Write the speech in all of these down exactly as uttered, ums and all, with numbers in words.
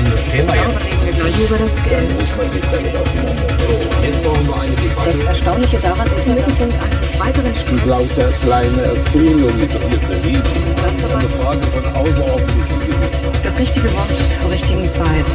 spannendes Thema. Darüber reden wir gleich über das Geld. Muss man sich damit auseinandersetzen. Jetzt brauchen wir eine Debatte. Das Erstaunliche daran ist im Mittelpunkt eines weiteren Streits. Lauter kleine Erfindungen. Das bleibt eine Frage von außerordentlichem Gewicht. Das richtige Wort zur richtigen Zeit.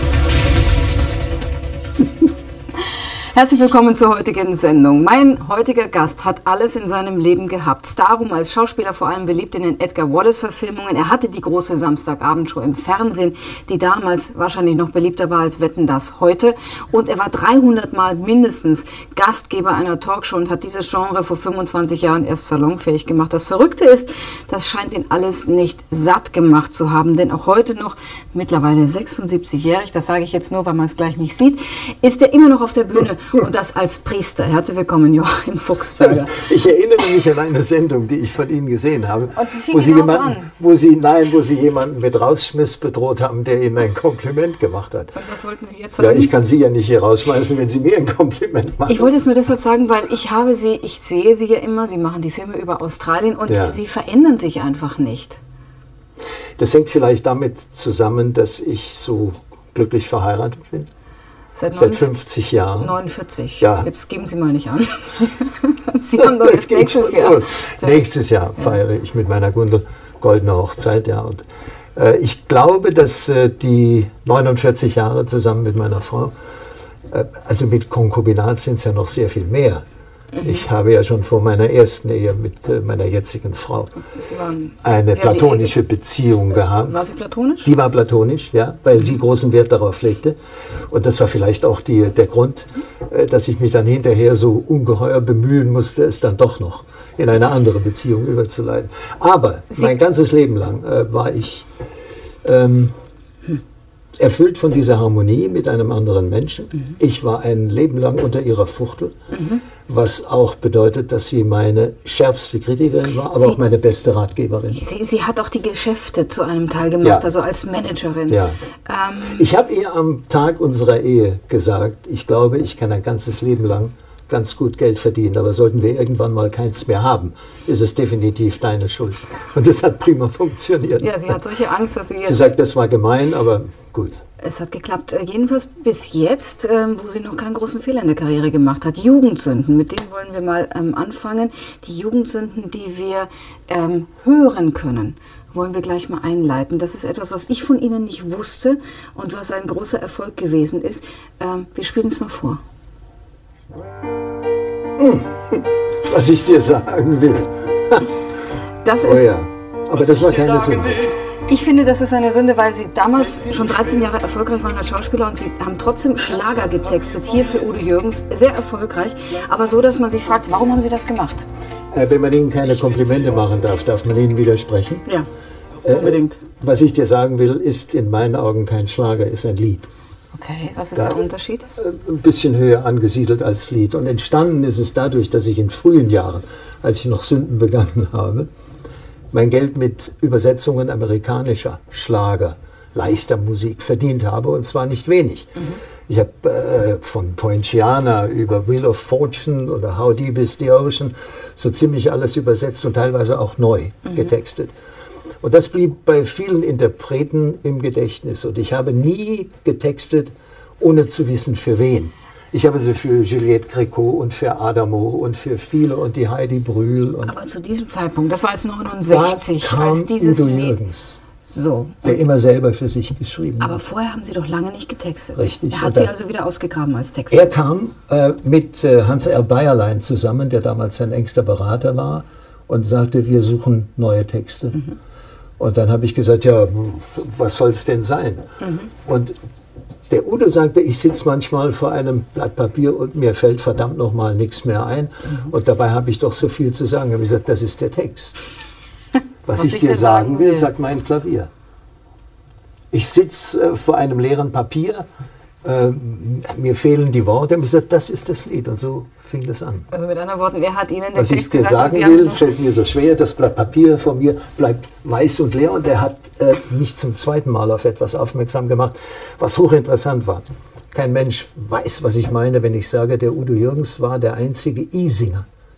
Herzlich willkommen zur heutigen Sendung. Mein heutiger Gast hat alles in seinem Leben gehabt. Starrum als Schauspieler, vor allem beliebt in den Edgar Wallace-Verfilmungen. Er hatte die große Samstagabendshow im Fernsehen, die damals wahrscheinlich noch beliebter war als Wetten, das heute. Und er war dreihundert Mal mindestens Gastgeber einer Talkshow und hat dieses Genre vor fünfundzwanzig Jahren erst salonfähig gemacht. Das Verrückte ist, das scheint ihn alles nicht satt gemacht zu haben, denn auch heute noch, mittlerweile sechsundsiebzigjährig, das sage ich jetzt nur, weil man es gleich nicht sieht, ist er immer noch auf der Bühne. Und das als Priester. Herzlich willkommen, Joachim Fuchsberger. Ich erinnere mich an eine Sendung, die ich von Ihnen gesehen habe, Und wie fing wo Sie genauso jemanden, an? wo Sie, nein, wo Sie jemanden mit Rausschmiss bedroht haben, der Ihnen ein Kompliment gemacht hat. Und was wollten Sie jetzt Ja, sagen? ich kann Sie ja nicht hier rausschmeißen, wenn Sie mir ein Kompliment machen. Ich wollte es nur deshalb sagen, weil ich habe Sie, ich sehe Sie ja immer, Sie machen die Filme über Australien und Ja. Sie verändern sich einfach nicht. Das hängt vielleicht damit zusammen, dass ich so glücklich verheiratet bin. Seit, Seit fünfzig Jahren. neunundvierzig. Ja. Jetzt geben Sie mal nicht an. Sie haben doch Das erst geht nächstes schon Jahr. los. Nächstes Jahr feiere ich mit meiner Gundel goldene Hochzeit. Ja. Und, äh, ich glaube, dass äh, die neunundvierzig Jahre zusammen mit meiner Frau, äh, also mit Konkubinat sind es ja noch sehr viel mehr. Mhm. Ich habe ja schon vor meiner ersten Ehe mit äh, meiner jetzigen Frau Sie waren, eine Sie haben die platonische Ehe- Beziehung gehabt. War sie platonisch? Die war platonisch, ja, weil sie großen Wert darauf legte. Und das war vielleicht auch die, der Grund, äh, dass ich mich dann hinterher so ungeheuer bemühen musste, es dann doch noch in eine andere Beziehung überzuleiten. Aber Sie mein ganzes Leben lang äh, war ich ähm, erfüllt von dieser Harmonie mit einem anderen Menschen. Mhm. Ich war ein Leben lang unter ihrer Fuchtel, mhm. was auch bedeutet, dass sie meine schärfste Kritikerin war, aber Sie, auch meine beste Ratgeberin. Sie, sie hat auch die Geschäfte zu einem Teil gemacht, Ja. also als Managerin. Ja. Ähm, Ich habe ihr am Tag unserer Ehe gesagt, ich glaube, ich kann ein ganzes Leben lang ganz gut Geld verdienen, aber sollten wir irgendwann mal keins mehr haben, ist es definitiv deine Schuld. Und das hat prima funktioniert. ja, sie hat solche Angst, dass sie Sie jetzt... sagt, das war gemein, aber gut. Es hat geklappt. Äh, Jedenfalls bis jetzt, ähm, wo sie noch keinen großen Fehler in der Karriere gemacht hat. Jugendsünden, mit denen wollen wir mal ähm, anfangen. Die Jugendsünden, die wir ähm, hören können, wollen wir gleich mal einleiten. Das ist etwas, was ich von Ihnen nicht wusste und was ein großer Erfolg gewesen ist. Ähm, wir spielen es mal vor. Was ich dir sagen will. Das Oh ist, ja, aber das war keine Sünde. ich finde, das ist eine Sünde, weil Sie damals schon dreizehn Jahre erfolgreich waren als Schauspieler und Sie haben trotzdem Schlager getextet, hier für Udo Jürgens, sehr erfolgreich, aber so, dass man sich fragt, warum haben Sie das gemacht? Äh, Wenn man ihnen keine Komplimente machen darf, darf man ihnen widersprechen. Ja, unbedingt. Was ich dir sagen will, ist in meinen Augen kein Schlager, ist ein Lied. Okay, was ist Da- der Unterschied? Ein bisschen höher angesiedelt als Lied. Und entstanden ist es dadurch, dass ich in frühen Jahren, als ich noch Sünden begangen habe, mein Geld mit Übersetzungen amerikanischer Schlager, leichter Musik verdient habe, und zwar nicht wenig. Mhm. Ich habe äh, von Poinciana über Wheel of Fortune oder How Deep is the Ocean so ziemlich alles übersetzt und teilweise auch neu mhm. getextet. Und das blieb bei vielen Interpreten im Gedächtnis. Und ich habe nie getextet, ohne zu wissen, für wen. Ich habe sie für Juliette Gréco und für Adamo und für viele und die Heidi Brühl. Und Aber zu diesem Zeitpunkt, das war jetzt neunundsechzig, da kam als dieses Udo Lied. Jürgens, So. der immer selber für sich geschrieben Aber hat. vorher haben Sie doch lange nicht getextet. Richtig. Er hat Und Sie da- also wieder ausgegraben als Texter. Er kam äh, mit äh, Hans R. Bayerlein zusammen, der damals sein engster Berater war, und sagte, wir suchen neue Texte. Mhm. Und dann habe ich gesagt, ja, was soll es denn sein? Mhm. Und der Udo sagte, ich sitze manchmal vor einem Blatt Papier und mir fällt verdammt nochmal nichts mehr ein. Mhm. Und dabei habe ich doch so viel zu sagen. Ich habe gesagt, das ist der Text. Was, Was ich ich dir dir sagen sagen will, will. sagt mein Klavier. Ich sitze äh, vor einem leeren Papier, äh, mir fehlen die Worte. Und ich habe gesagt, das ist das Lied. Und so fing das an. Also mit anderen Worten, wer hat Ihnen den Was Text ich dir gesagt? und sagen Sie haben will, nur- fällt mir so schwer. Das Blatt Papier vor mir bleibt weiß und leer. Und er hat äh, mich zum zweiten Mal auf etwas aufmerksam gemacht, was hochinteressant war. Kein Mensch weiß, was ich meine, wenn ich sage, der Udo Jürgens war der einzige I-Singer,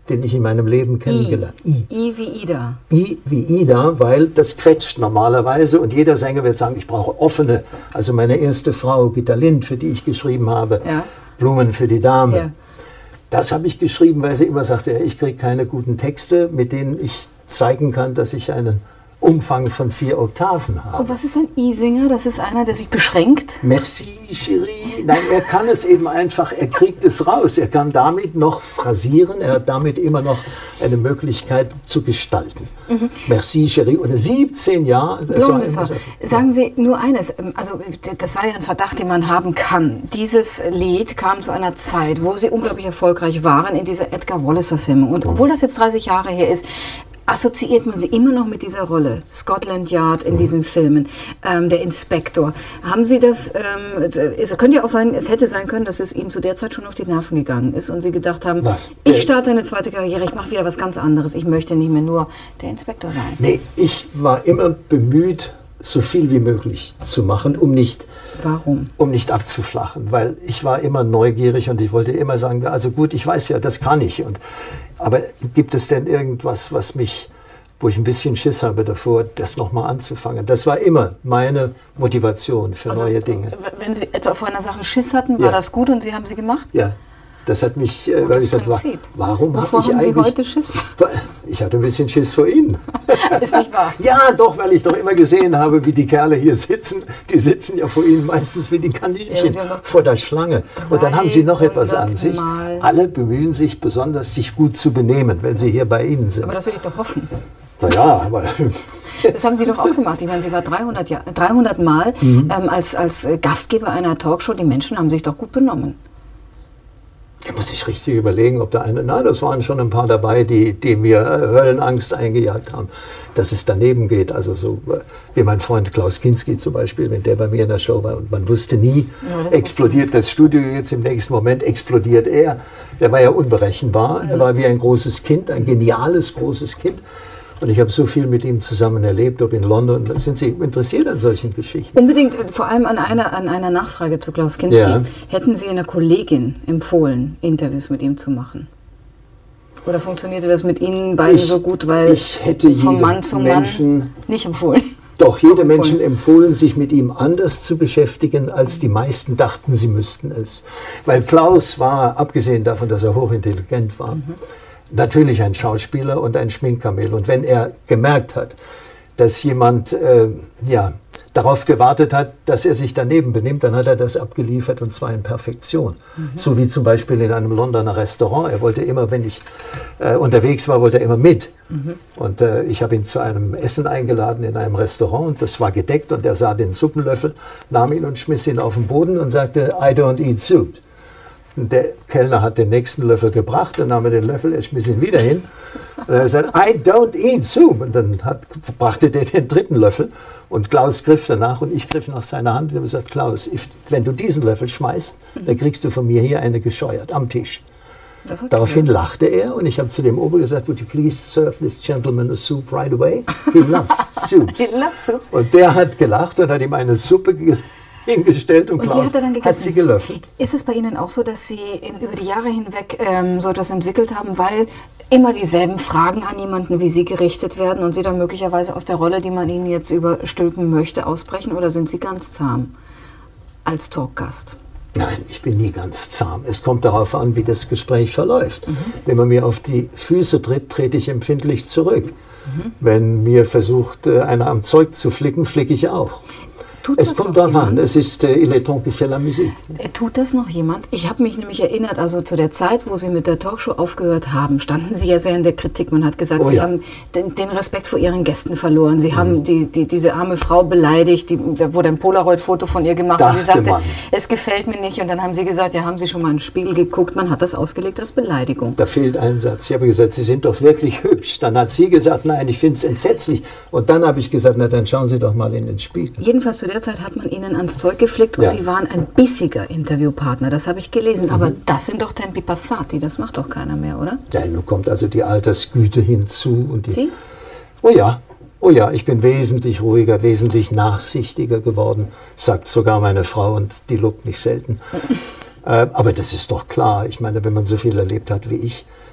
den ich in meinem Leben kennengelernt habe. I. I wie Ida. I wie Ida, weil das quetscht normalerweise und jeder Sänger wird sagen, ich brauche offene. Also meine erste Frau, Gitta Lind, für die ich geschrieben habe, Ja. Blumen für die Dame. Ja. Das habe ich geschrieben, weil sie immer sagte, ich kriege keine guten Texte, mit denen ich zeigen kann, dass ich einen Umfang von vier Oktaven habe. Und was ist ein I-Sänger? Das ist einer, der sich beschränkt? Merci, Chérie. Nein, er kann es eben einfach, er kriegt es raus. Er kann damit noch phrasieren, er hat damit immer noch eine Möglichkeit zu gestalten. Mhm. Merci, Chérie. Oder siebzehn Jahre. Das war immer so. Sagen Sie nur eines, also das war ja ein Verdacht, den man haben kann. Dieses Lied kam zu einer Zeit, wo Sie unglaublich erfolgreich waren in dieser Edgar Wallace-Verfilmung. Und obwohl das jetzt dreißig Jahre her ist, assoziiert man sie immer noch mit dieser Rolle. Scotland Yard in mhm. diesen Filmen, ähm, der Inspektor. Haben Sie das, ähm, es könnte ja auch sein, es hätte sein können, dass es Ihnen zu der Zeit schon auf die Nerven gegangen ist und Sie gedacht haben, was? ich starte eine zweite Karriere, ich mache wieder was ganz anderes, ich möchte nicht mehr nur der Inspektor sein. Nee, ich war immer bemüht, so viel wie möglich zu machen, um nicht, Warum? um nicht abzuflachen, weil ich war immer neugierig und ich wollte immer sagen, also gut, ich weiß ja, das kann ich. Und, aber gibt es denn irgendwas, was mich, wo ich ein bisschen Schiss habe davor, das nochmal anzufangen? Das war immer meine Motivation für also, neue Dinge. Wenn Sie etwa vor einer Sache Schiss hatten, war ja. das gut und Sie haben sie gemacht? Ja. Das hat mich, äh, weil ich gesagt war, warum habe ich haben eigentlich... Sie heute Schiss? Ich hatte ein bisschen Schiss vor Ihnen. Ist nicht wahr? Ja, doch, weil ich doch immer gesehen habe, wie die Kerle hier sitzen. Die sitzen ja vor Ihnen meistens wie die Kaninchen ja, vor der Schlange. Und dann haben Sie noch etwas an sich. Mal. Alle bemühen sich besonders, sich gut zu benehmen, wenn sie hier bei Ihnen sind. Aber das will ich doch hoffen. Na ja, aber... Das haben Sie doch auch gemacht. Ich meine, Sie waren dreihundert, Jahr, dreihundert Mal mhm. ähm, als, als Gastgeber einer Talkshow. Die Menschen haben sich doch gut benommen. Da muss ich richtig überlegen, ob da eine... Na, das waren schon ein paar dabei, die, die mir Höllenangst eingejagt haben, dass es daneben geht. Also so wie mein Freund Klaus Kinski zum Beispiel, wenn der bei mir in der Show war und man wusste nie, ja, das explodiert das Studio jetzt im nächsten Moment, explodiert er. Der war ja unberechenbar. Mhm. Er war wie ein großes Kind, ein geniales großes Kind. Und ich habe so viel mit ihm zusammen erlebt, ob in London. Sind Sie interessiert an solchen Geschichten? Unbedingt, vor allem an einer, an einer Nachfrage zu Klaus Kinski. Ja. Hätten Sie einer Kollegin empfohlen, Interviews mit ihm zu machen? Oder funktionierte das mit Ihnen beiden ich, so gut, weil ich hätte vom Mann zu Menschen, Mann nicht empfohlen? Doch, jede Menschen empfohlen, sich mit ihm anders zu beschäftigen, als die meisten dachten, sie müssten es. Weil Klaus war, abgesehen davon, dass er hochintelligent war, mhm. natürlich ein Schauspieler und ein Schminkkamel. Und wenn er gemerkt hat, dass jemand äh, ja, darauf gewartet hat, dass er sich daneben benimmt, dann hat er das abgeliefert und zwar in Perfektion. Mhm. So wie zum Beispiel in einem Londoner Restaurant. Er wollte immer, wenn ich äh, unterwegs war, wollte er immer mit. Mhm. Und äh, ich habe ihn zu einem Essen eingeladen in einem Restaurant und das war gedeckt und er sah den Suppenlöffel, nahm ihn und schmiss ihn auf den Boden und sagte, I don't eat soup. Der Kellner hat den nächsten Löffel gebracht, dann nahm er den Löffel, er schmiss ihn wieder hin. Und er sagt, I don't eat soup. Und dann hat, brachte der den dritten Löffel und Klaus griff danach und ich griff nach seiner Hand und habe gesagt, Klaus, if, wenn du diesen Löffel schmeißt, dann kriegst du von mir hier eine gescheuert am Tisch. Daraufhin cool. lachte er und ich habe zu dem Ober gesagt, would you please serve this gentleman a soup right away? He loves soups. He loves soups. Und der hat gelacht und hat ihm eine Suppe hingestellt und, und Klaus hat, hat sie gelöffelt. Ist es bei Ihnen auch so, dass Sie in, über die Jahre hinweg ähm, so etwas entwickelt haben, weil immer dieselben Fragen an jemanden wie Sie gerichtet werden und Sie dann möglicherweise aus der Rolle, die man Ihnen jetzt überstülpen möchte, ausbrechen? Oder sind Sie ganz zahm als Talkgast? Nein, ich bin nie ganz zahm. Es kommt darauf an, wie das Gespräch verläuft. Mhm. Wenn man mir auf die Füße tritt, trete ich empfindlich zurück. Mhm. Wenn mir versucht, einer am Zeug zu flicken, flicke ich auch. Tut es kommt darauf an, es ist äh, Il est temps qui fait la musique. Tut das noch jemand? Ich habe mich nämlich erinnert, also zu der Zeit, wo Sie mit der Talkshow aufgehört haben, standen Sie ja sehr in der Kritik. Man hat gesagt, oh, Sie ja. haben den, den Respekt vor Ihren Gästen verloren. Sie mhm. haben die, die, diese arme Frau beleidigt, die, da wurde ein Polaroid-Foto von ihr gemacht Dachte und sie sagte, man. es gefällt mir nicht. Und dann haben Sie gesagt, ja, haben Sie schon mal in den Spiegel geguckt? Man hat das ausgelegt als Beleidigung. Da fehlt ein Satz. Ich habe gesagt, Sie sind doch wirklich hübsch. Dann hat sie gesagt, nein, ich finde es entsetzlich. Und dann habe ich gesagt, na dann schauen Sie doch mal in den Spiegel. Jedenfalls zu der Zeit hat man Ihnen ans Zeug geflickt und ja. Sie waren ein bissiger Interviewpartner, das habe ich gelesen. Mhm. Aber das sind doch Tempi Passati, das macht doch keiner mehr, oder? Ja, nun kommt also die Altersgüte hinzu. Und die Sie? Oh ja, oh ja, ich bin wesentlich ruhiger, wesentlich nachsichtiger geworden, sagt sogar meine Frau und die lobt mich selten. äh, aber das ist doch klar, ich meine, wenn man so viel erlebt hat wie ich,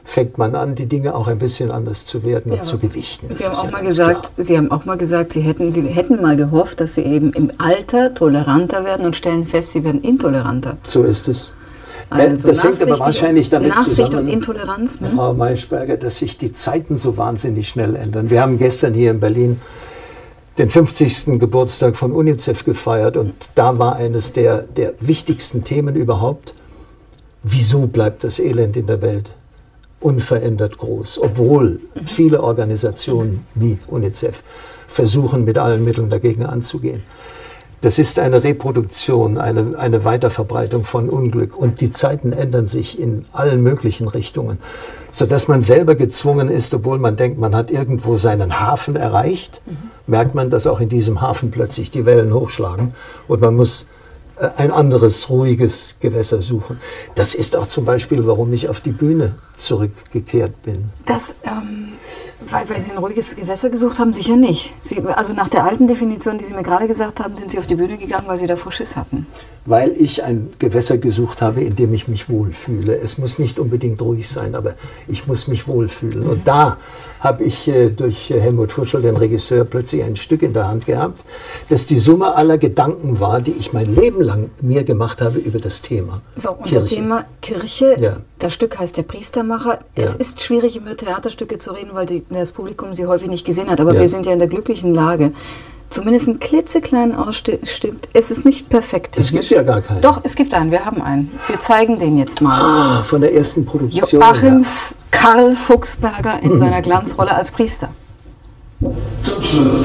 fängt man an, die Dinge auch ein bisschen anders zu werten Ja, und zu gewichten. Sie Das haben, ist auch ja mal ganz gesagt, klar. Sie haben auch mal gesagt, Sie hätten, Sie hätten mal gehofft, dass Sie eben im Alter toleranter werden und stellen fest, Sie werden intoleranter. So ist es. Also das hängt aber Nachsicht- wahrscheinlich damit Nachsicht zusammen, und Intoleranz. Hm? Frau Maischberger, dass sich die Zeiten so wahnsinnig schnell ändern. Wir haben gestern hier in Berlin den fünfzigsten Geburtstag von UNICEF gefeiert und da war eines der, der wichtigsten Themen überhaupt, wieso bleibt das Elend in der Welt unverändert groß, obwohl viele Organisationen wie UNICEF versuchen, mit allen Mitteln dagegen anzugehen. Das ist eine Reproduktion, eine, eine Weiterverbreitung von Unglück. Und die Zeiten ändern sich in allen möglichen Richtungen, sodass man selber gezwungen ist, obwohl man denkt, man hat irgendwo seinen Hafen erreicht, mhm. merkt man, dass auch in diesem Hafen plötzlich die Wellen hochschlagen und man muss äh, ein anderes, ruhiges Gewässer suchen. Das ist auch zum Beispiel, warum ich auf die Bühne zurückgekehrt bin. Das, ähm, weil, weil Sie ein ruhiges Gewässer gesucht haben, sicher nicht. Sie, also nach der alten Definition, die Sie mir gerade gesagt haben, sind Sie auf die Bühne gegangen, weil Sie davor Schiss hatten. Weil ich ein Gewässer gesucht habe, in dem ich mich wohlfühle. Es muss nicht unbedingt ruhig sein, aber ich muss mich wohlfühlen. Mhm. Und da habe ich äh, durch äh, Helmut Fuschel, den Regisseur, plötzlich ein Stück in der Hand gehabt, das die Summe aller Gedanken war, die ich mein Leben lang mir gemacht habe über das Thema So, und Kirche. das Thema Kirche, Ja. das Stück heißt Der Priestermacher. Es Ja. ist schwierig, über Theaterstücke zu reden, weil die, das Publikum sie häufig nicht gesehen hat. Aber Ja. wir sind ja in der glücklichen Lage, zumindest einen klitzekleinen Ausschnitt. Es ist nicht perfekt. Es gibt ja gar keinen. Doch, es gibt einen. Wir haben einen. Wir zeigen den jetzt mal. Ah, von der ersten Produktion. Joachim her. F- Karl Fuchsberger in seiner Glanzrolle als Priester. Zum Schluss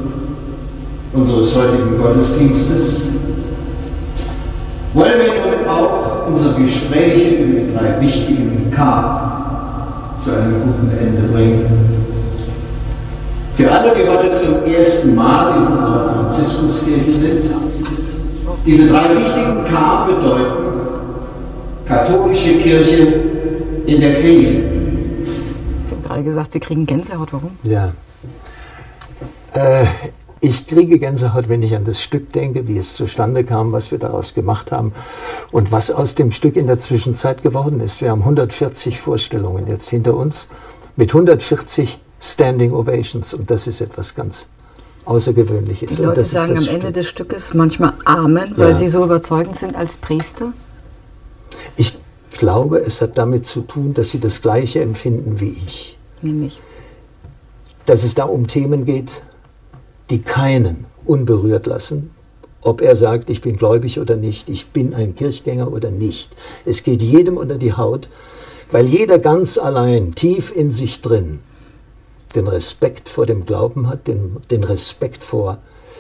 unseres heutigen Gottesdienstes wollen wir nun auch unsere Gespräche über die drei wichtigen K zu einem guten Ende bringen. Für alle, die heute zum ersten Mal in unserer Franziskuskirche sind, diese drei wichtigen K bedeuten katholische Kirche in der Krise. Sie haben gerade gesagt, Sie kriegen Gänsehaut. Warum? Ja. Äh, ich kriege Gänsehaut, wenn ich an das Stück denke, wie es zustande kam, was wir daraus gemacht haben und was aus dem Stück in der Zwischenzeit geworden ist. Wir haben hundertvierzig Vorstellungen jetzt hinter uns mit hundertvierzig Standing Ovations und das ist etwas ganz Außergewöhnliches. Die Und Leute das ist sagen das am Stück. Ende des Stückes manchmal Amen, weil Ja. sie so überzeugend sind als Priester. Ich glaube, es hat damit zu tun, dass sie das Gleiche empfinden wie ich. Nämlich. Dass es da um Themen geht, die keinen unberührt lassen, ob er sagt, ich bin gläubig oder nicht, ich bin ein Kirchgänger oder nicht. Es geht jedem unter die Haut, weil jeder ganz allein, tief in sich drin, den Respekt vor dem Glauben hat, den, den Respekt vor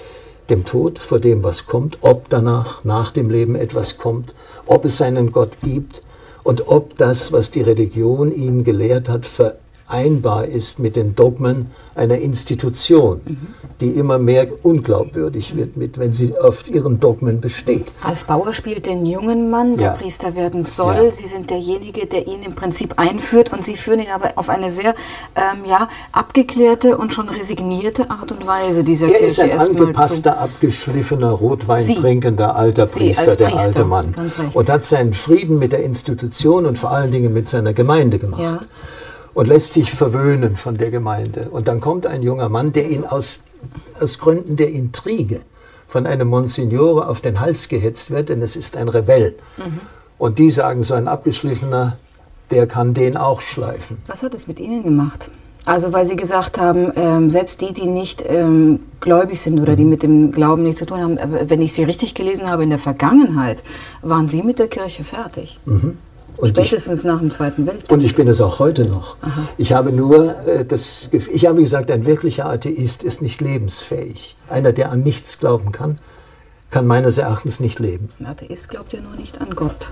dem Tod, vor dem, was kommt, ob danach, nach dem Leben etwas kommt, ob es einen Gott gibt und ob das, was die Religion ihn gelehrt hat, vereinbar ist mit den Dogmen einer Institution, mhm. die immer mehr unglaubwürdig wird, mit, wenn sie auf ihren Dogmen besteht. Ralf Bauer spielt den jungen Mann, der Ja. Priester werden soll. Ja. Sie sind derjenige, der ihn im Prinzip einführt und Sie führen ihn aber auf eine sehr ähm, ja, abgeklärte und schon resignierte Art und Weise dieser Er Kirche ist ein erstmal angepasster, abgeschliffener, Rotwein Sie. trinkender alter Sie Priester, als der Priester, alte Mann. ganz recht. Und hat seinen Frieden mit der Institution und vor allen Dingen mit seiner Gemeinde gemacht. Ja. Und lässt sich verwöhnen von der Gemeinde. Und dann kommt ein junger Mann, der ihn aus, aus Gründen der Intrige von einem Monsignore auf den Hals gehetzt wird, denn es ist ein Rebell. Mhm. Und die sagen, so ein abgeschliffener, der kann den auch schleifen. Was hat es mit Ihnen gemacht? Also weil Sie gesagt haben, ähm, selbst die, die nicht ähm, gläubig sind oder die mit dem Glauben nichts zu tun haben, äh, wenn ich Sie richtig gelesen habe, in der Vergangenheit waren Sie mit der Kirche fertig. Mhm. Und Spätestens ich, nach dem Zweiten Weltkrieg. Und ich bin es auch heute noch. Aha. Ich habe nur äh, das Gefühl, ich habe gesagt, ein wirklicher Atheist ist nicht lebensfähig. Einer, der an nichts glauben kann, kann meines Erachtens nicht leben. Ein Atheist glaubt ja nur nicht an Gott.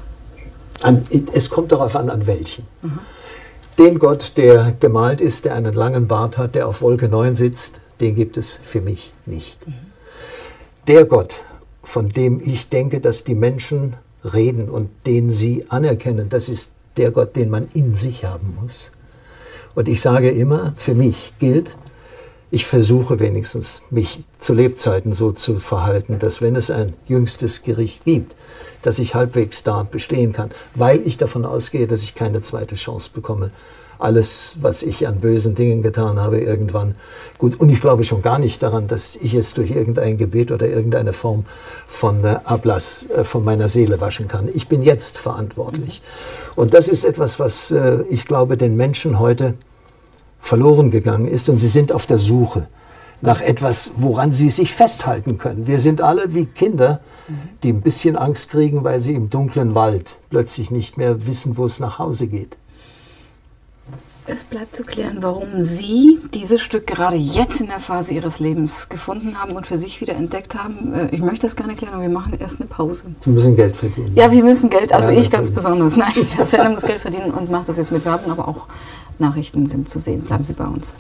An, es kommt darauf an, an welchen. Mhm. Den Gott, der gemalt ist, der einen langen Bart hat, der auf Wolke neun sitzt, den gibt es für mich nicht. Mhm. Der Gott, von dem ich denke, dass die Menschen reden und den sie anerkennen, das ist der Gott, den man in sich haben muss. Und ich sage immer, für mich gilt, Ich versuche wenigstens, mich zu Lebzeiten so zu verhalten, dass wenn es ein jüngstes Gericht gibt, dass ich halbwegs da bestehen kann, weil ich davon ausgehe, dass ich keine zweite Chance bekomme. Alles, was ich an bösen Dingen getan habe, irgendwann gut. Und ich glaube schon gar nicht daran, dass ich es durch irgendein Gebet oder irgendeine Form von äh, Ablass äh, von meiner Seele waschen kann. Ich bin jetzt verantwortlich. Und das ist etwas, was äh, ich glaube, den Menschen heute verloren gegangen ist. Und sie sind auf der Suche nach etwas, woran sie sich festhalten können. Wir sind alle wie Kinder, die ein bisschen Angst kriegen, weil sie im dunklen Wald plötzlich nicht mehr wissen, wo es nach Hause geht. Es bleibt zu klären, warum Sie dieses Stück gerade jetzt in der Phase Ihres Lebens gefunden haben und für sich wieder entdeckt haben. Äh, Ich möchte das gerne klären, aber wir machen erst eine Pause. Wir müssen Geld verdienen. Ja, wir müssen Geld, also Ja, ich ganz natürlich. besonders. Nein, der Sender muss Geld verdienen und macht das jetzt mit Werbung, aber auch Nachrichten sind zu sehen. Bleiben Sie bei uns.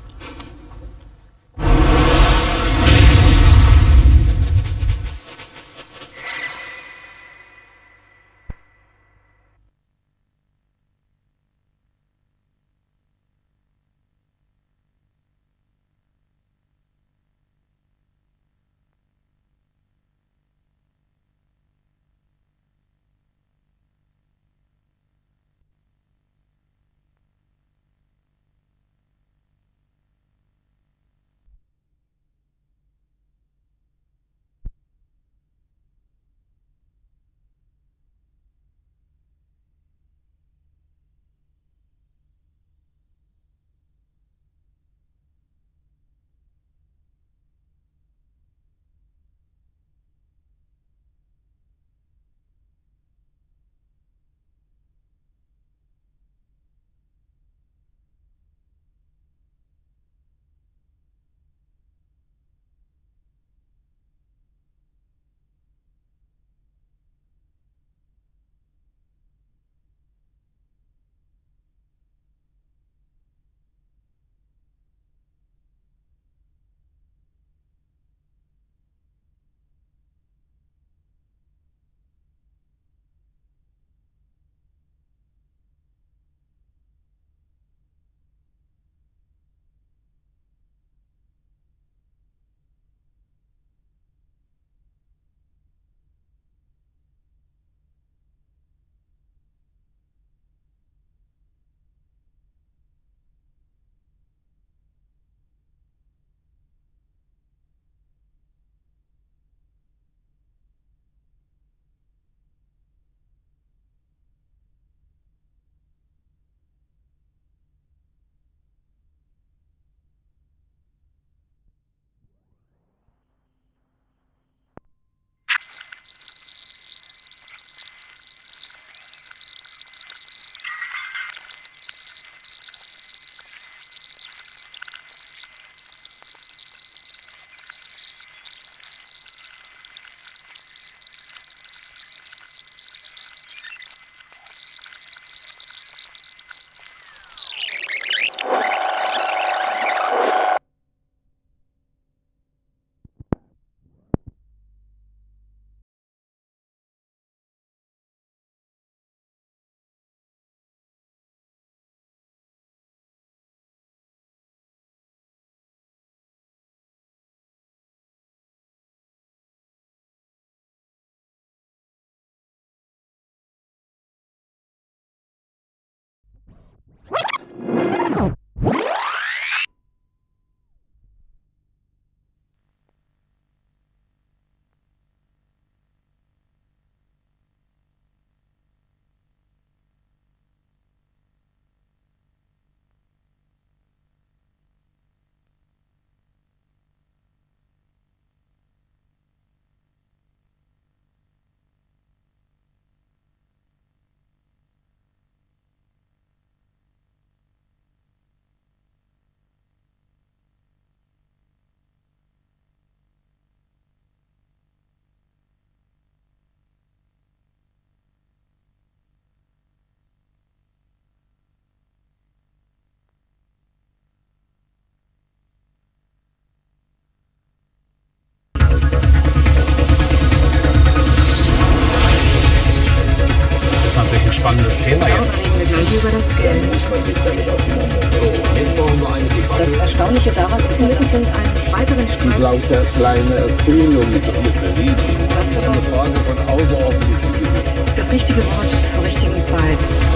Das Erstaunliche daran ist, mittels eines weiteren Mit Streits lauter kleine Erzählungen. bleibt Eine aber Frage von außerordentlichem Gewicht. das richtige Wort zur richtigen Zeit.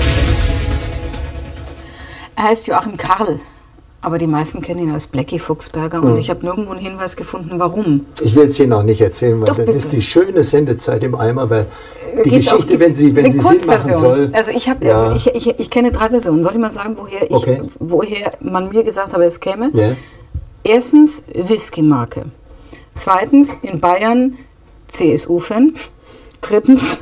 Er heißt Joachim Karl, aber die meisten kennen ihn als Blackie Fuchsberger und ich habe nirgendwo einen Hinweis gefunden, warum. Ich will es Ihnen noch nicht erzählen, weil Doch, das bitte. ist die schöne Sendezeit im Eimer, weil die Geht's auch Geschichte, wenn sie, wenn eine sie Sinn machen Kurzversion. soll. Also ich habe, ja, also ich, ich, ich kenne drei Versionen. Soll ich mal sagen, woher ich, Okay. woher man mir gesagt habe, es käme? ja. Erstens Whisky-Marke. Zweitens in Bayern C S U-Fan. Drittens,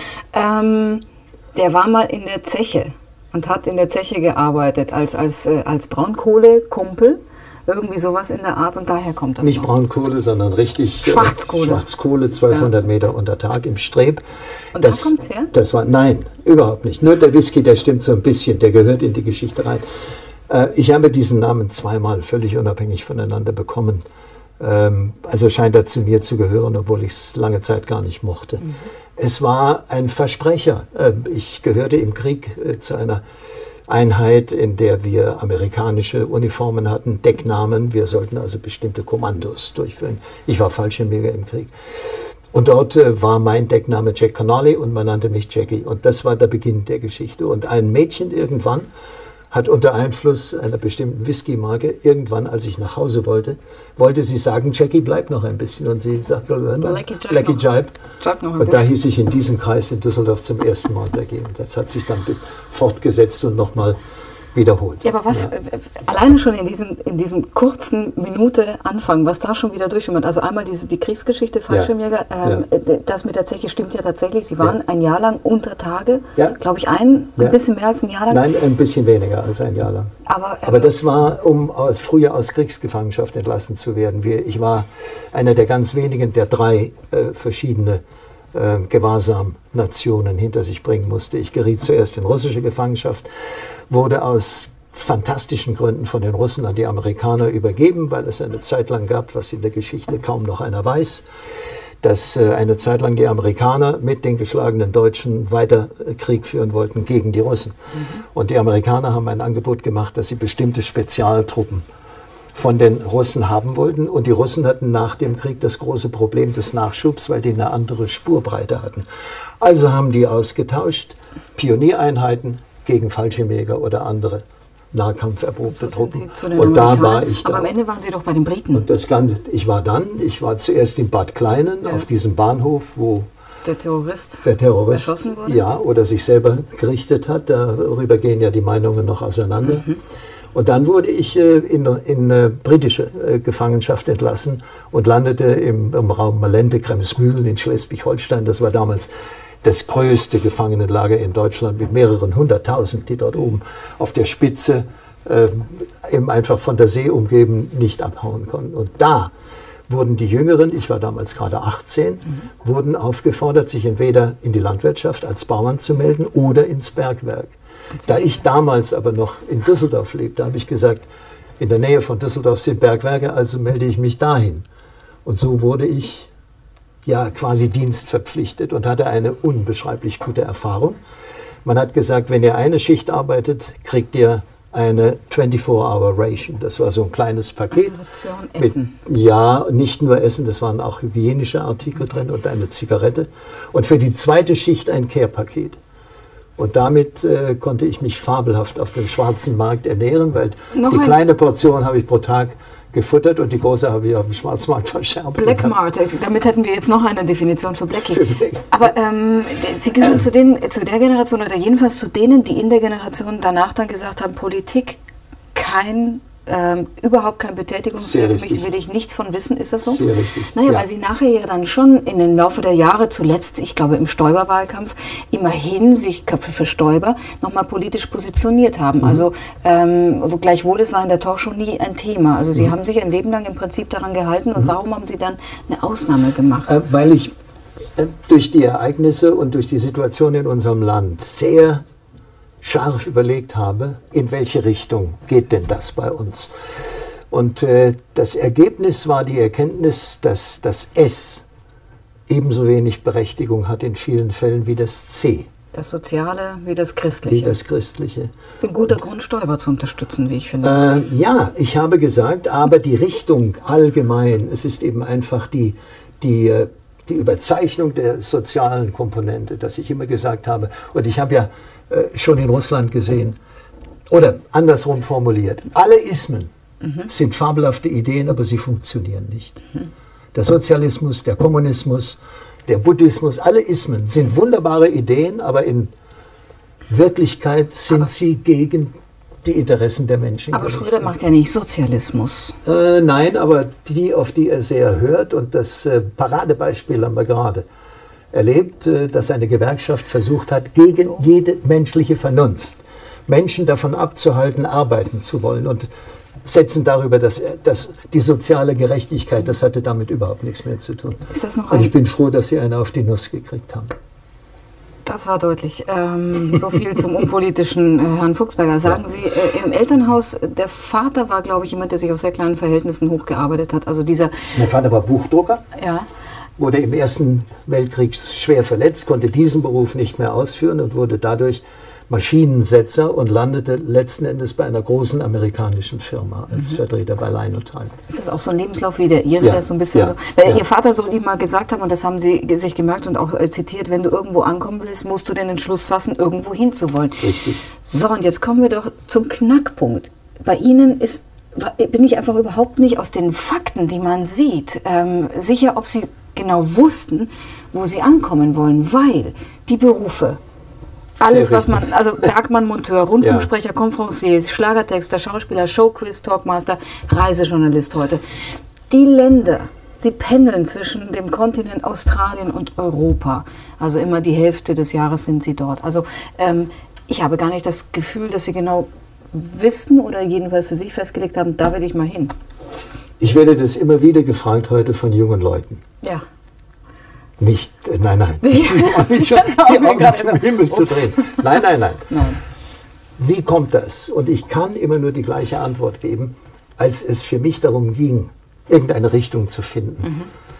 ähm, der war mal in der Zeche und hat in der Zeche gearbeitet als, als, äh, als Braunkohle-Kumpel. Irgendwie sowas in der Art und daher kommt das Nicht noch. Braunkohle, sondern richtig äh, Schwarzkohle. Schwarzkohle, zwölfhundert Meter unter Tag im Streb. Und da das, kommt's her? Das war, nein, überhaupt nicht. Nur der Whisky, der stimmt so ein bisschen, der gehört in die Geschichte rein. Äh, ich habe diesen Namen zweimal völlig unabhängig voneinander bekommen. Ähm, also scheint er zu mir zu gehören, obwohl ich es lange Zeit gar nicht mochte. Mhm. Es war ein Versprecher. Äh, ich gehörte im Krieg äh, zu einer Einheit, in der wir amerikanische Uniformen hatten, Decknamen. Wir sollten also bestimmte Kommandos durchführen. Ich war Fallschirmjäger im Krieg. Und dort äh, war mein Deckname Jack Connolly und man nannte mich Jackie. Und das war der Beginn der Geschichte. Und ein Mädchen irgendwann hat unter Einfluss einer bestimmten Whisky-Marke irgendwann, als ich nach Hause wollte, wollte sie sagen, Jackie, bleib noch ein bisschen. Und sie sagte, Blackie Jibe Blackie noch. Jibe. Jibe noch ein Und da bisschen. hieß ich in diesem Kreis in Düsseldorf zum ersten Mal Blackie. Und das hat sich dann fortgesetzt und nochmal wiederholt. Ja, aber was, äh, alleine schon in diesem, in diesem kurzen Minute Anfang, was da schon wieder durchschimmert, also einmal diese, die Kriegsgeschichte, Fallschirmjäger, ähm, Ja. äh, das mit der Zeche stimmt ja tatsächlich, sie waren Ja. ein Jahr lang unter Tage, Ja. glaube ich, ein, Ja. ein bisschen mehr als ein Jahr lang. Nein, ein bisschen weniger als ein Jahr lang. Aber, ähm, Aber das war, um aus, früher aus Kriegsgefangenschaft entlassen zu werden. Wir, ich war einer der ganz wenigen, der drei äh, verschiedene äh, Gewahrsam-Nationen hinter sich bringen musste. Ich geriet zuerst in russische Gefangenschaft, wurde aus fantastischen Gründen von den Russen an die Amerikaner übergeben, weil es eine Zeit lang gab, was in der Geschichte kaum noch einer weiß, dass äh, eine Zeit lang die Amerikaner mit den geschlagenen Deutschen weiter äh, Krieg führen wollten gegen die Russen. Mhm. Und die Amerikaner haben ein Angebot gemacht, dass sie bestimmte Spezialtruppen von den Russen haben wollten. Und die Russen hatten nach dem Krieg das große Problem des Nachschubs, weil die eine andere Spurbreite hatten. Also haben die ausgetauscht, Pioniereinheiten gegen Fallschirmjäger oder andere Nahkampferprobte so sind Truppen. Sie zu den Und da Amerikanern. war ich da. Aber am Ende waren Sie doch bei den Briten. Und das Ganze, ich war dann, ich war zuerst in Bad Kleinen, Ja. auf diesem Bahnhof, wo Der Terrorist, der Terrorist erschossen wurde? ja, oder sich selber gerichtet hat. Darüber gehen ja die Meinungen noch auseinander. Mhm. Und dann wurde ich äh, in, in äh, britische äh, Gefangenschaft entlassen und landete im, im Raum Malente, Kremsmühlen in Schleswig-Holstein. Das war damals das größte Gefangenenlager in Deutschland mit mehreren hunderttausend, die dort oben auf der Spitze äh, eben einfach von der See umgeben nicht abhauen konnten. Und da wurden die Jüngeren, ich war damals gerade achtzehn, mhm. wurden aufgefordert, sich entweder in die Landwirtschaft als Bauern zu melden oder ins Bergwerk. Da ich damals aber noch in Düsseldorf lebte, habe ich gesagt, in der Nähe von Düsseldorf sind Bergwerke, also melde ich mich dahin. Und so wurde ich ja quasi dienstverpflichtet und hatte eine unbeschreiblich gute Erfahrung. Man hat gesagt, wenn ihr eine Schicht arbeitet, kriegt ihr eine vierundzwanzig Hour Ration. Das war so ein kleines Paket. Ration Mit, Essen. ja, nicht nur Essen, das waren auch hygienische Artikel drin und eine Zigarette. Und für die zweite Schicht ein Care-Paket. Und damit äh, konnte ich mich fabelhaft auf dem schwarzen Markt ernähren, weil Noch die ein- kleine Portion habe ich pro Tag gefuttert und die große habe ich auf dem Schwarzmarkt verscherbt. Black Mart, damit hätten wir jetzt noch eine Definition für Blackie. Für Blackie. Aber ähm, Sie gehören zu, den, zu der Generation oder jedenfalls zu denen, die in der Generation danach dann gesagt haben, Politik kein, ähm, überhaupt kein Betätigungsfeld, Sehr für mich richtig. will ich nichts von wissen, ist das so? Sehr richtig, Naja, ja. weil Sie nachher ja dann schon in den Laufe der Jahre, zuletzt, ich glaube im Stoiber-Wahlkampf, immerhin sich Köpfe für Stoiber nochmal politisch positioniert haben. Mhm. Also ähm, wo gleichwohl, es war in der Talkshow nie ein Thema. Also Sie Mhm. haben sich ein Leben lang im Prinzip daran gehalten und warum haben Sie dann eine Ausnahme gemacht? Äh, weil ich äh, durch die Ereignisse und durch die Situation in unserem Land sehr scharf überlegt habe, in welche Richtung geht denn das bei uns? Und äh, das Ergebnis war die Erkenntnis, dass das S ebenso wenig Berechtigung hat in vielen Fällen wie das C. Das Soziale wie das Christliche. Wie das Christliche. Ein guter Grund, Stoiber zu unterstützen, wie ich finde. Äh, ja, ich habe gesagt, aber die Richtung allgemein, es ist eben einfach die, die, die Überzeichnung der sozialen Komponente, dass ich immer gesagt habe, und ich habe ja äh, schon in Russland gesehen, oder andersrum formuliert, alle Ismen mhm. sind fabelhafte Ideen, aber sie funktionieren nicht. Mhm. Der Sozialismus, der Kommunismus, der Buddhismus, alle Ismen sind wunderbare Ideen, aber in Wirklichkeit sind aber sie gegen die Interessen der Menschen aber gerichtet. Schröder macht ja nicht Sozialismus. Äh, nein, aber die, auf die er sehr hört, und das äh, Paradebeispiel haben wir gerade erlebt, äh, dass eine Gewerkschaft versucht hat, gegen so. jede menschliche Vernunft Menschen davon abzuhalten, arbeiten zu wollen, und setzen darüber, dass, dass die soziale Gerechtigkeit, das hatte damit überhaupt nichts mehr zu tun. Ist das noch und ich bin froh, dass Sie eine auf die Nuss gekriegt haben. Das war deutlich. Ähm, so viel zum unpolitischen äh, Herrn Fuchsberger. Sagen ja. Sie, äh, im Elternhaus, der Vater war, glaube ich, jemand, der sich aus sehr kleinen Verhältnissen hochgearbeitet hat. Also dieser mein Vater war Buchdrucker. Ja. Wurde im Ersten Weltkrieg schwer verletzt, konnte diesen Beruf nicht mehr ausführen und wurde dadurch Maschinensetzer und landete letzten Endes bei einer großen amerikanischen Firma als mhm. Vertreter bei Linotype. Ist das auch so ein Lebenslauf wie der Ihre? Ja. Der ist so ein bisschen ja. so, weil ja. Ihr Vater soll ihm mal gesagt haben, und das haben Sie sich gemerkt und auch äh, zitiert, wenn du irgendwo ankommen willst, musst du den Entschluss fassen, irgendwo hinzuwollen. Richtig. So, und jetzt kommen wir doch zum Knackpunkt. Bei Ihnen ist, bin ich einfach überhaupt nicht aus den Fakten, die man sieht, ähm, sicher, ob Sie genau wussten, wo Sie ankommen wollen, weil die Berufe, alles, was man, also Bergmann, Monteur, Rundfunksprecher, ja. Conferencier, Schlagertexter, Schauspieler, Showquiz, Talkmaster, Reisejournalist heute. Die Länder, sie pendeln zwischen dem Kontinent Australien und Europa. Also immer die Hälfte des Jahres sind sie dort. Also ähm, ich habe gar nicht das Gefühl, dass Sie genau wissen oder jedenfalls für sich festgelegt haben, da will ich mal hin. Ich werde das immer wieder gefragt heute von jungen Leuten. Ja. Nicht, äh, nein, nein. Ich war nicht schon die Augen zum Himmel zu drehen. Nein, nein, nein, nein. Wie kommt das? Und ich kann immer nur die gleiche Antwort geben, als es für mich darum ging, irgendeine Richtung zu finden. Mhm.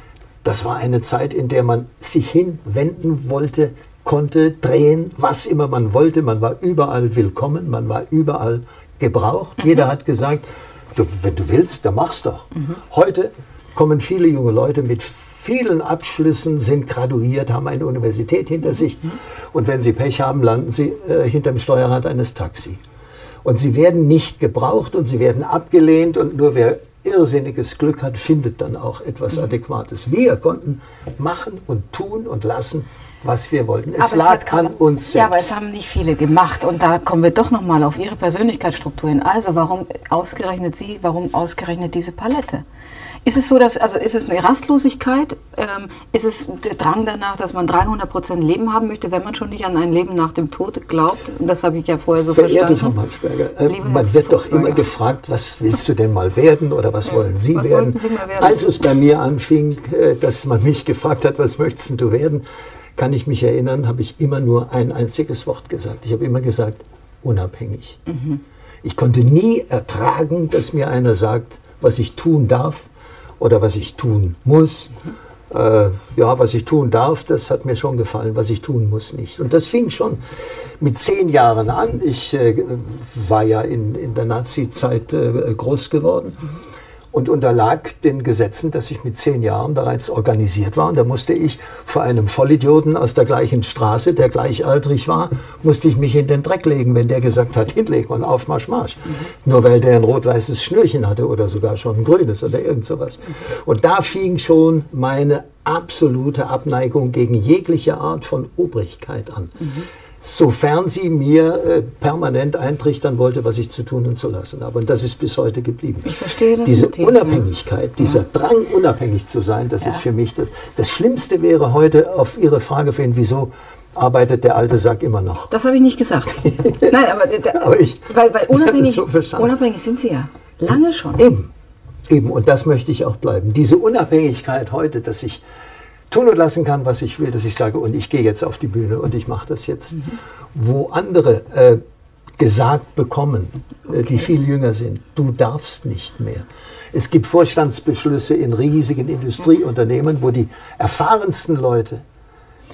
Das war eine Zeit, in der man sich hinwenden wollte, konnte, drehen, was immer man wollte. Man war überall willkommen, man war überall gebraucht. Mhm. Jeder hat gesagt, du, wenn du willst, dann mach's doch. Mhm. Heute kommen viele junge Leute mit vielen Abschlüssen, sind graduiert, haben eine Universität hinter sich, und wenn sie Pech haben, landen sie äh, hinterm Steuerrad eines Taxi. Und sie werden nicht gebraucht und sie werden abgelehnt, und nur wer irrsinniges Glück hat, findet dann auch etwas Adäquates. Wir konnten machen und tun und lassen, was wir wollten. Es lag an uns selbst. Ja, aber es haben nicht viele gemacht, und da kommen wir doch noch mal auf Ihre Persönlichkeitsstruktur hin. Also warum ausgerechnet Sie, warum ausgerechnet diese Palette? Ist es so, dass, also ist es eine Rastlosigkeit? Ähm, ist es der Drang danach, dass man dreihundert Prozent Leben haben möchte, wenn man schon nicht an ein Leben nach dem Tod glaubt? Das habe ich ja vorher so Verehrte verstanden. Frau Maischberger, äh, man wird doch immer gefragt, was willst du denn mal werden oder was ja. wollen Sie was werden? Sie mal werden? Als es bei mir anfing, äh, dass man mich gefragt hat, was möchtest du werden, kann ich mich erinnern, habe ich immer nur ein einziges Wort gesagt. Ich habe immer gesagt, unabhängig. Mhm. Ich konnte nie ertragen, dass mir einer sagt, was ich tun darf oder was ich tun muss. Mhm. Äh, ja, was ich tun darf, das hat mir schon gefallen, was ich tun muss nicht. Und das fing schon mit zehn Jahren an. Ich äh, war ja in, in der Nazi-Zeit äh, groß geworden. Mhm. Und unterlag den Gesetzen, dass ich mit zehn Jahren bereits organisiert war. Und da musste ich vor einem Vollidioten aus der gleichen Straße, der gleichaltrig war, musste ich mich in den Dreck legen, wenn der gesagt hat, hinlegen und auf Marsch, Marsch. Mhm. Nur weil der ein rot-weißes Schnürchen hatte oder sogar schon ein grünes oder irgend sowas. Mhm. Und da fing schon meine absolute Abneigung gegen jegliche Art von Obrigkeit an. Mhm. Sofern sie mir äh, permanent eintrichtern wollte, was ich zu tun und zu lassen habe. Und das ist bis heute geblieben. Ich verstehe das. Diese Motiv, Unabhängigkeit, ja. dieser Drang, unabhängig zu sein, das ja. ist für mich das. Das Schlimmste wäre heute auf Ihre Frage finden, wieso arbeitet der alte Sack immer noch? Das habe ich nicht gesagt. Nein, aber, der, aber ich, weil, weil unabhängig, so unabhängig sind Sie ja. Lange schon. Eben, eben. Und das möchte ich auch bleiben. Diese Unabhängigkeit heute, dass ich tun und lassen kann, was ich will, dass ich sage, und ich gehe jetzt auf die Bühne und ich mache das jetzt. Mhm. Wo andere äh, gesagt bekommen, okay. äh, die viel jünger sind, du darfst nicht mehr. Es gibt Vorstandsbeschlüsse in riesigen Industrieunternehmen, wo die erfahrensten Leute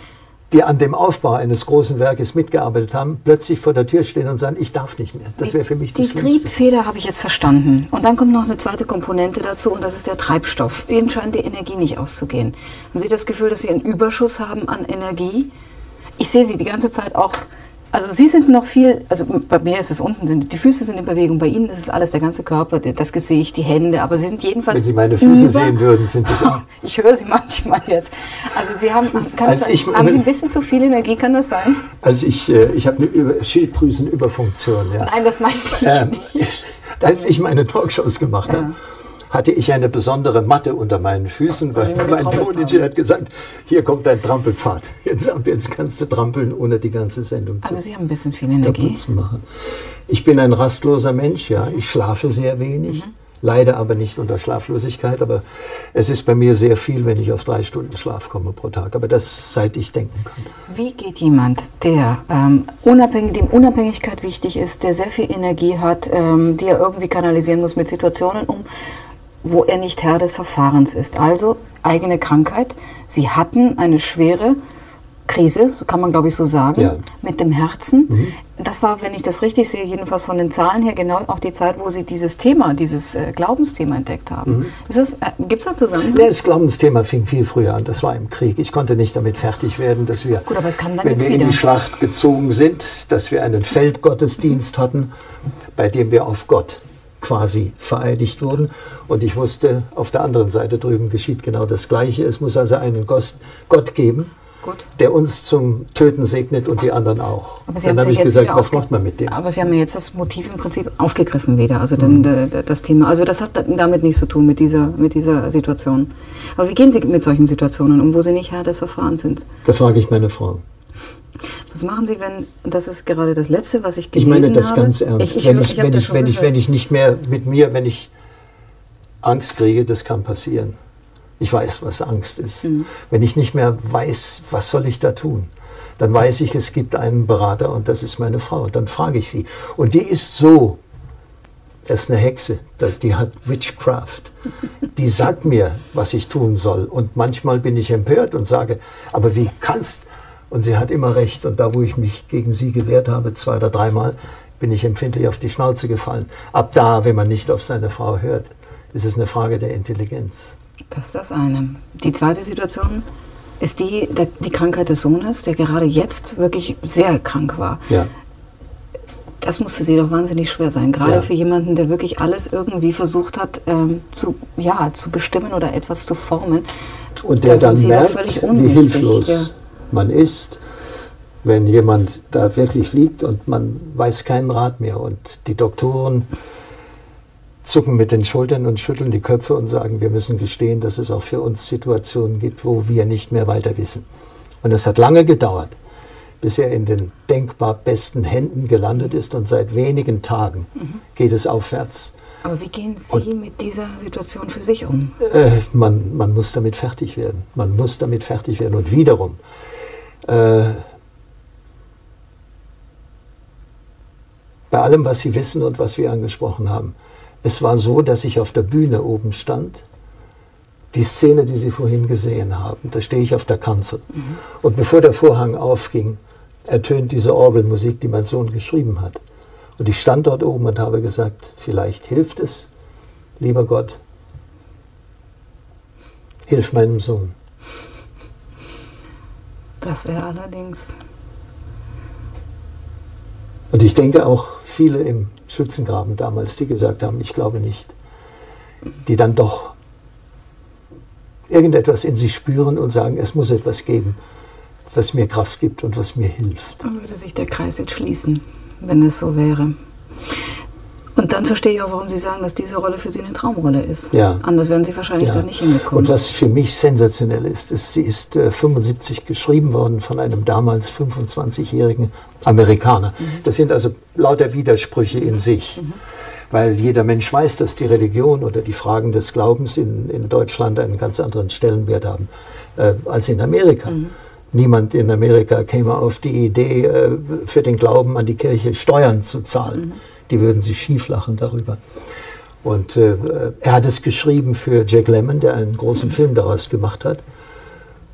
die an dem Aufbau eines großen Werkes mitgearbeitet haben, plötzlich vor der Tür stehen und sagen, ich darf nicht mehr. Das wäre für mich das Die Schlimmste. Triebfeder habe ich jetzt verstanden. Und dann kommt noch eine zweite Komponente dazu und das ist der Treibstoff. Ihnen scheint die Energie nicht auszugehen. Haben Sie das Gefühl, dass Sie einen Überschuss haben an Energie? Ich sehe Sie die ganze Zeit auch, also Sie sind noch viel, also bei mir ist es unten, sind, die Füße sind in Bewegung, bei Ihnen ist es alles, der ganze Körper, das Gesicht, die Hände, aber Sie sind jedenfalls Wenn Sie meine Füße über, sehen würden, sind das auch. Ich höre Sie manchmal jetzt. Also Sie haben, kann Als das ich- sein, haben Sie ein bisschen zu viel Energie, kann das sein? Also ich, äh, ich habe eine Über Schilddrüsenüberfunktion. Ja. Nein, das meinte ich Ähm, nicht. Als ich meine Talkshows gemacht habe, hatte ich eine besondere Matte unter meinen Füßen, weil Sie mir mein getrommelt Toningenieur hat gesagt, hier kommt dein Trampelpfad. Jetzt, ab jetzt kannst du trampeln, ohne die ganze Sendung Also zu Sie haben ein bisschen viel Energie. kaputt zu machen. Ich bin ein rastloser Mensch, ja. Ich schlafe sehr wenig, Mhm. leide aber nicht unter Schlaflosigkeit. Aber es ist bei mir sehr viel, wenn ich auf drei Stunden Schlaf komme pro Tag. Aber das, seit ich denken kann. Wie geht jemand, der ähm, unabhängig, dem Unabhängigkeit wichtig ist, der sehr viel Energie hat, ähm, die er irgendwie kanalisieren muss mit Situationen um, wo er nicht Herr des Verfahrens ist? Also eigene Krankheit. Sie hatten eine schwere Krise, kann man glaube ich so sagen, Ja. mit dem Herzen. Das war, wenn ich das richtig sehe, jedenfalls von den Zahlen her, genau auch die Zeit, wo Sie dieses Thema, dieses äh, Glaubensthema entdeckt haben. Ist das, äh, gibt es da Zusammenhang? Ja, das Glaubensthema fing viel früher an. Das war im Krieg. Ich konnte nicht damit fertig werden, dass wir, Gut, aber es kam dann wenn jetzt wir in wieder. die Schlacht gezogen sind, dass wir einen Feldgottesdienst hatten, bei dem wir auf Gott quasi vereidigt wurden. Und ich wusste, auf der anderen Seite drüben geschieht genau das Gleiche. Es muss also einen Gott Gott geben, Gut. der uns zum Töten segnet und die anderen auch. Aber Sie Dann haben's habe ja ich jetzt gesagt, wieder was aufge- macht man mit dem? Aber Sie haben ja jetzt das Motiv im Prinzip aufgegriffen wieder, also dann, d- d- das Thema. Also das hat damit nichts zu tun mit dieser, mit dieser Situation. Aber wie gehen Sie mit solchen Situationen um, wo Sie nicht Herr des Verfahrens sind? Da frage ich meine Frau. Was machen Sie, wenn, und das ist gerade das Letzte, was ich Ich gelesen meine das habe. ganz ernst. Ich, ich, wenn höre- ich, ich habe wenn das ich, schon wenn ich, gehört. wenn ich nicht mehr mit mir, wenn ich Angst kriege, das kann passieren. Ich weiß, was Angst ist. Mhm. Wenn ich nicht mehr weiß, was soll ich da tun, dann weiß ich, es gibt einen Berater und das ist meine Frau. Und dann frage ich sie. Und die ist so, das ist eine Hexe, das- die hat Witchcraft. Die sagt mir, was ich tun soll. Und manchmal bin ich empört und sage, aber wie kannst? Und sie hat immer recht. Und da, wo ich mich gegen sie gewehrt habe, zwei oder dreimal, bin ich empfindlich auf die Schnauze gefallen. Ab da, wenn man nicht auf seine Frau hört, ist es eine Frage der Intelligenz. Das ist das eine. Die zweite Situation ist die, der, die Krankheit des Sohnes, der gerade jetzt wirklich sehr krank war. Ja. Das muss für Sie doch wahnsinnig schwer sein, gerade Ja. für jemanden, der wirklich alles irgendwie versucht hat ähm, zu, ja, zu bestimmen oder etwas zu formen. Und der Da sind dann Sie doch merkt, völlig wie ohnmächtig, hilflos ja. man ist, wenn jemand da wirklich liegt und man weiß keinen Rat mehr. Und die Doktoren zucken mit den Schultern und schütteln die Köpfe und sagen, wir müssen gestehen, dass es auch für uns Situationen gibt, wo wir nicht mehr weiter wissen. Und es hat lange gedauert, bis er in den denkbar besten Händen gelandet ist. Und seit wenigen Tagen geht es aufwärts. Aber wie gehen Sie mit dieser Situation für sich um? Äh, man, man muss damit fertig werden. Man muss damit fertig werden. Und wiederum, äh, bei allem, was Sie wissen und was wir angesprochen haben, es war so, dass ich auf der Bühne oben stand. Die Szene, die Sie vorhin gesehen haben, da stehe ich auf der Kanzel. Mhm. Und bevor der Vorhang aufging, ertönt diese Orgelmusik, die mein Sohn geschrieben hat. Und ich stand dort oben und habe gesagt, vielleicht hilft es, lieber Gott, hilf meinem Sohn. Das wäre allerdings... Und ich denke auch viele im Schützengraben damals, die gesagt haben, ich glaube nicht, die dann doch irgendetwas in sich spüren und sagen, es muss etwas geben, was mir Kraft gibt und was mir hilft. Dann würde sich der Kreis jetzt schließen, wenn es so wäre. Und dann verstehe ich auch, warum Sie sagen, dass diese Rolle für Sie eine Traumrolle ist. Ja. Anders wären Sie wahrscheinlich Ja. da nicht hingekommen. Und was für mich sensationell ist, ist, sie ist äh, fünfundsiebzig geschrieben worden von einem damals fünfundzwanzigjährigen Amerikaner. Mhm. Das sind also lauter Widersprüche in sich. Mhm. Weil jeder Mensch weiß, dass die Religion oder die Fragen des Glaubens in, in Deutschland einen ganz anderen Stellenwert haben äh, als in Amerika. Mhm. Niemand in Amerika käme auf die Idee, äh, für den Glauben an die Kirche Steuern zu zahlen. Mhm. Die würden sich schief lachen darüber. Und äh, er hat es geschrieben für Jack Lemmon, der einen großen mhm. Film daraus gemacht hat.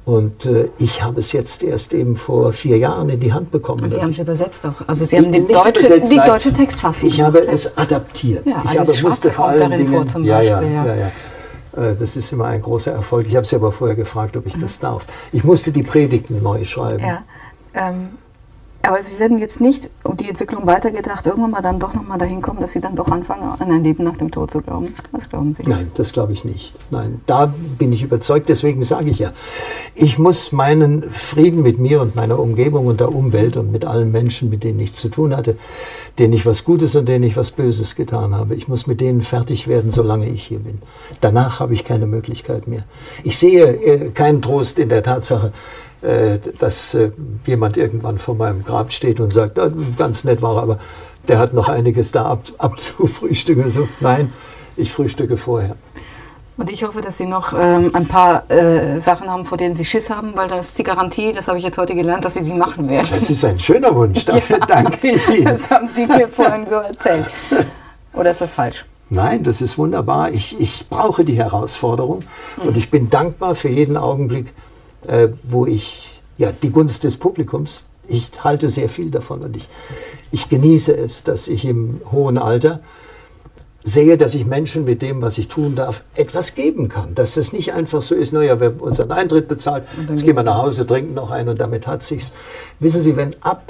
Und äh, ich habe es jetzt erst eben vor vier Jahren in die Hand bekommen. Und Sie haben es übersetzt auch. Also Sie Ich- haben die nicht deutsche, übersetzt, die nein. deutsche Textfassung Ich habe gemacht. es adaptiert. Ja, ich Alice habe, Schwarze wusste vor kommt allen darin Dingen, vor zum ja, ja, Beispiel, ja. ja, ja. Äh, Das ist immer ein großer Erfolg. Ich habe Sie aber vorher gefragt, ob ich das darf. Ich musste die Predigten neu schreiben. Ja, ähm, aber Sie werden jetzt nicht, um die Entwicklung weitergedacht, irgendwann mal dann doch nochmal dahin kommen, dass Sie dann doch anfangen, an ein Leben nach dem Tod zu glauben. Was glauben Sie? Nein, das glaube ich nicht. Nein, da bin ich überzeugt. Deswegen sage ich ja, ich muss meinen Frieden mit mir und meiner Umgebung und der Umwelt und mit allen Menschen, mit denen ich zu tun hatte, denen ich was Gutes und denen ich was Böses getan habe, ich muss mit denen fertig werden, solange ich hier bin. Danach habe ich keine Möglichkeit mehr. Ich sehe äh, keinen Trost in der Tatsache, äh, dass äh, jemand irgendwann vor meinem Grab steht und sagt, äh, ganz nett war er, aber der hat noch einiges da ab, abzufrühstücken. So, nein, ich frühstücke vorher. Und ich hoffe, dass Sie noch ähm, ein paar äh, Sachen haben, vor denen Sie Schiss haben, weil das ist die Garantie, das habe ich jetzt heute gelernt, dass Sie die machen werden. Das ist ein schöner Wunsch, dafür Ja, danke ich Ihnen. Das haben Sie mir vorhin so erzählt. Oder ist das falsch? Nein, das ist wunderbar. Ich, ich brauche die Herausforderung und ich bin dankbar für jeden Augenblick, äh, wo ich, ja, die Gunst des Publikums, ich halte sehr viel davon und ich, ich genieße es, dass ich im hohen Alter sehe, dass ich Menschen mit dem, was ich tun darf, etwas geben kann. Dass das nicht einfach so ist, naja, wir haben unseren Eintritt bezahlt, jetzt gehen wir nach Hause, trinken noch einen und damit hat sich's. Wissen Sie, wenn ab,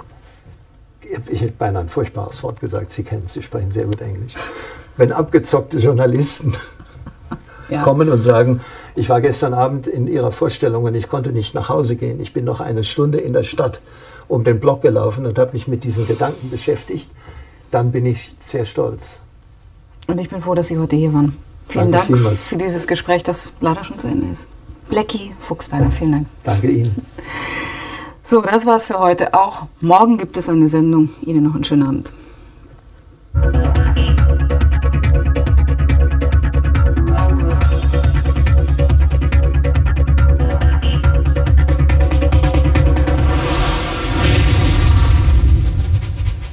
ich hätte beinahe ein furchtbares Wort gesagt, Sie kennen es, Sie sprechen sehr gut Englisch, wenn abgezockte Journalisten Ja. kommen und sagen, ich war gestern Abend in Ihrer Vorstellung und ich konnte nicht nach Hause gehen, ich bin noch eine Stunde in der Stadt um den Block gelaufen und habe mich mit diesen Gedanken beschäftigt, dann bin ich sehr stolz. Und ich bin froh, dass Sie heute hier waren. Vielen Danke Dank vielmals. für dieses Gespräch, das leider schon zu Ende ist. Blackie Fuchsberger, vielen Dank. Danke Ihnen. So, das war's für heute auch. Morgen gibt es eine Sendung. Ihnen noch einen schönen Abend.